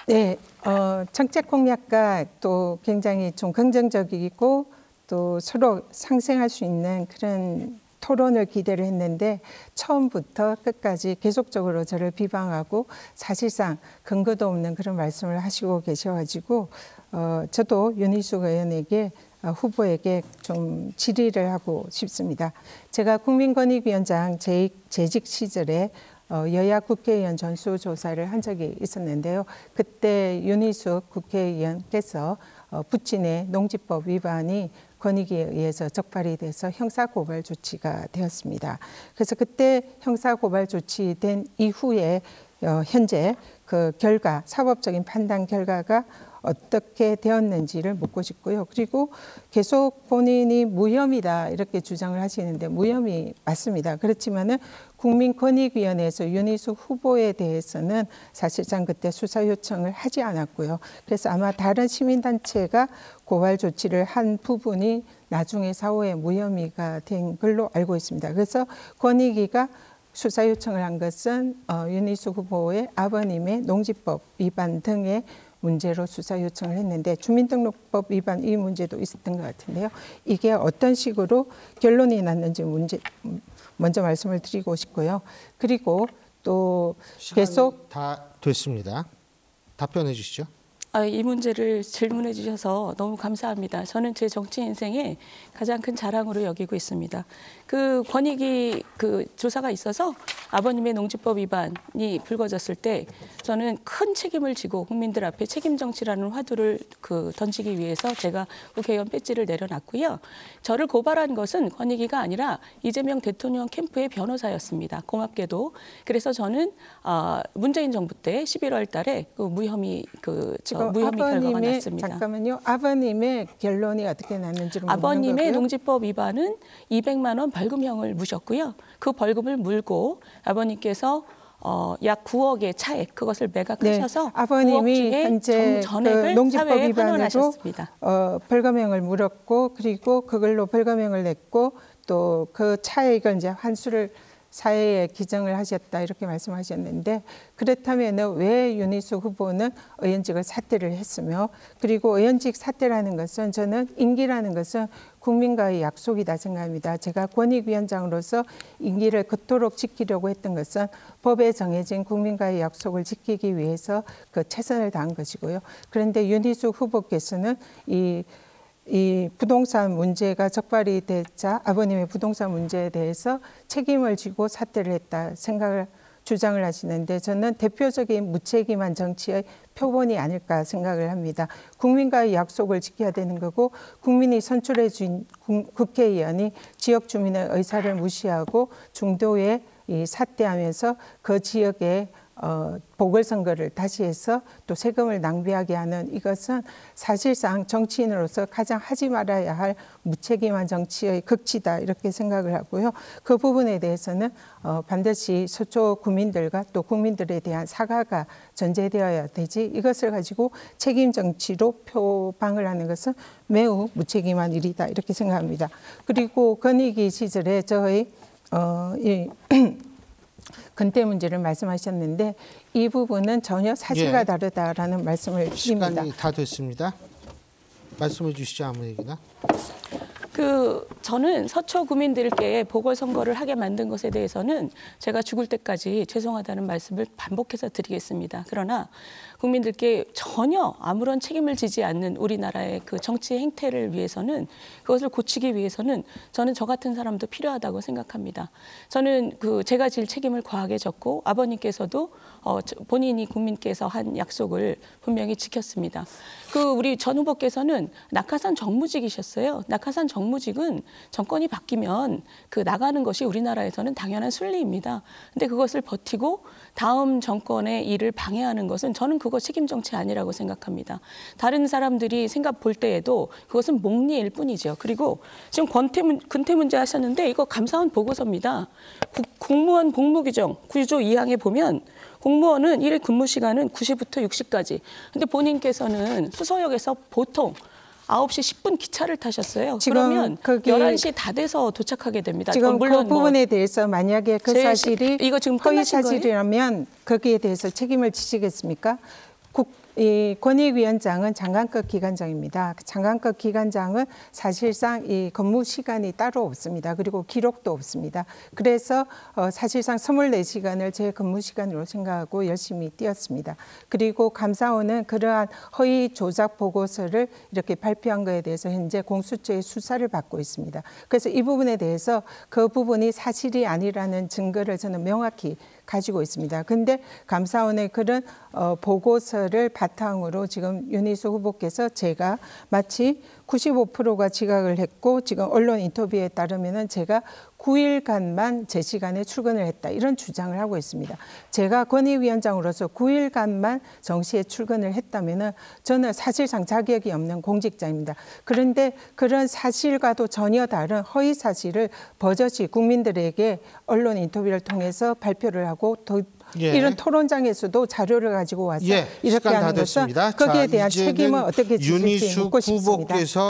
네, 정책 공약과 또 굉장히 좀 긍정적이고 또 서로 상생할 수 있는 그런 토론을 기대를 했는데 처음부터 끝까지 계속적으로 저를 비방하고 사실상 근거도 없는 그런 말씀을 하시고 계셔가지고 저도 윤희숙 의원에게 후보에게 좀 질의를 하고 싶습니다. 제가 국민권익위원장 재직 시절에 여야 국회의원 전수조사를 한 적이 있었는데요. 그때 윤희숙 국회의원께서 부친의 농지법 위반이 권익위에 의해서 적발이 돼서 형사고발 조치가 되었습니다. 그래서 그때 형사고발 조치된 이후에 현재 그 결과, 사법적인 판단 결과가 어떻게 되었는지를 묻고 싶고요. 그리고 계속 본인이 무혐의다 이렇게 주장을 하시는데 무혐의 맞습니다. 그렇지만은 국민권익위원회에서 윤희숙 후보에 대해서는 사실상 그때 수사 요청을 하지 않았고요. 그래서 아마 다른 시민단체가 고발 조치를 한 부분이 나중에 사후에 무혐의가 된 걸로 알고 있습니다. 그래서 권익위가 수사 요청을 한 것은 윤희숙 후보의 아버님의 농지법 위반 등의 문제로 수사 요청을 했는데 주민등록법 위반 이 문제도 있었던 것 같은데요. 이게 어떤 식으로 결론이 났는지 먼저 말씀을 드리고 싶고요. 그리고 또 계속 다 됐습니다. 답변해 주시죠. 이 문제를 질문해 주셔서 너무 감사합니다. 저는 제 정치 인생의 가장 큰 자랑으로 여기고 있습니다. 그 권익위 그 조사가 있어서 아버님의 농지법 위반이 불거졌을 때 저는 큰 책임을 지고 국민들 앞에 책임 정치라는 화두를 던지기 위해서 제가 국회의원 배지를 내려놨고요. 저를 고발한 것은 권익위가 아니라 이재명 대통령 캠프의 변호사였습니다. 고맙게도. 그래서 저는 문재인 정부 때 11월 달에 그 무혐의 결과가 났습니다. 잠깐만요. 아버님의 결론이 어떻게 났는지를 아버님의 농지법 위반은 200만 원 벌금형을 물으셨고요. 그 벌금을 물고 아버님께서 약 9억의 차액 그것을 매각하셔서 네, 아버님이 현재 그 농지법 위반으로 벌금형을 물었고 그리고 그걸로 벌금형을 냈고 또 그 차액을 이제 환수를 사회에 기증을 하셨다 이렇게 말씀하셨는데 그렇다면 왜 윤희숙 후보는 의원직을 사퇴를 했으며 그리고 의원직 사퇴라는 것은 저는 임기라는 것은 국민과의 약속이다 생각합니다. 제가 권익위원장으로서 임기를 그토록 지키려고 했던 것은 법에 정해진 국민과의 약속을 지키기 위해서 그 최선을 다한 것이고요. 그런데 윤희숙 후보께서는 이 부동산 문제가 적발이 되자 아버님의 부동산 문제에 대해서 책임을 지고 사퇴를 했다 주장을 하시는데 저는 대표적인 무책임한 정치의 표본이 아닐까 생각을 합니다. 국민과의 약속을 지켜야 되는 거고 국민이 선출해 준 국회의원이 지역 주민의 의사를 무시하고 중도에 사퇴하면서 그 지역에 보궐선거를 다시 해서 또 세금을 낭비하게 하는 이것은 사실상 정치인으로서 가장 하지 말아야 할 무책임한 정치의 극치다 이렇게 생각을 하고요. 그 부분에 대해서는 반드시 서초 구민들과 또 국민들에 대한 사과가 전제되어야 되지 이것을 가지고 책임 정치로 표방을 하는 것은 매우 무책임한 일이다 이렇게 생각합니다. 그리고 권익위 시절에 저희 근태 문제를 말씀하셨는데 이 부분은 전혀 사실과 다르다라는 말씀을 드립니다. 시간이 다 됐습니다. 말씀해 주시죠. 아무 얘기나. 저는 서초 구민들께 보궐선거를 하게 만든 것에 대해서는 제가 죽을 때까지 죄송하다는 말씀을 반복해서 드리겠습니다. 그러나 국민들께 전혀 아무런 책임을 지지 않는 우리나라의 그 정치 행태를 위해서는 그것을 고치기 위해서는 저는 저 같은 사람도 필요하다고 생각합니다. 저는 제가 질 책임을 과하게 졌고 아버님께서도 본인이 국민께서 한 약속을 분명히 지켰습니다. 우리 전 후보께서는 낙하산 정무직이셨어요. 낙하산 정무직은 정권이 바뀌면 나가는 것이 우리나라에서는 당연한 순리입니다. 근데 그것을 버티고 다음 정권의 일을 방해하는 것은 저는 그거 책임 정치 아니라고 생각합니다. 다른 사람들이 생각 볼 때에도 그것은 목리일 뿐이죠. 그리고 지금 근태 문제 하셨는데 이거 감사원 보고서입니다. 공무원 복무규정 9조 2항에 보면 공무원은 일일 근무 시간은 9시부터 6시까지. 근데 본인께서는 수서역에서 보통 9시 10분 기차를 타셨어요. 그러면 11시 다 돼서 도착하게 됩니다. 지금 물론 그 부분에 대해서 만약에 그 사실이 이거 지금 허위 사실이라면 거기에 대해서 책임을 지시겠습니까? 이 권익위원장은 장관급 기관장입니다. 장관급 기관장은 사실상 이 근무 시간이 따로 없습니다. 그리고 기록도 없습니다. 그래서 사실상 24시간을 제 근무 시간으로 생각하고 열심히 뛰었습니다. 그리고 감사원은 그러한 허위 조작 보고서를 이렇게 발표한 것에 대해서 현재 공수처의 수사를 받고 있습니다. 그래서 이 부분에 대해서 그 부분이 사실이 아니라는 증거를 저는 명확히 가지고 있습니다. 근데 감사원의 그런 보고서를 바탕으로 지금 윤희수 후보께서 제가 마치 95%가 지각을 했고 지금 언론 인터뷰에 따르면은 제가 9일간만 제 시간에 출근을 했다 이런 주장을 하고 있습니다. 제가 권익위원장으로서 9일간만 정시에 출근을 했다면은 저는 사실상 자격이 없는 공직자입니다. 그런데 그런 사실과도 전혀 다른 허위 사실을 버젓이 국민들에게 언론 인터뷰를 통해서 발표를 하고 이런 토론장에서도 자료를 가지고 와서 이렇게 하는 것은 거기에 대한 책임을 어떻게 지실지 묻고 싶습니다.